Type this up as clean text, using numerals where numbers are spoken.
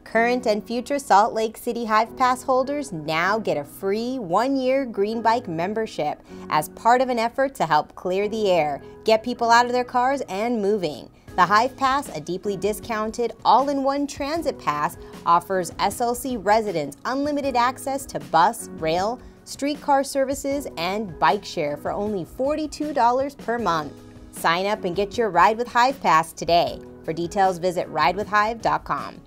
Current and future Salt Lake City Hive Pass holders now get a free 1-year GREENbike membership as part of an effort to help clear the air, get people out of their cars and moving. The Hive Pass, a deeply discounted, all-in-one transit pass, offers SLC residents unlimited access to bus, rail, streetcar services, and bike share for only $42 per month. Sign up and get your Ride with Hive Pass today. For details, visit ridewithhive.com.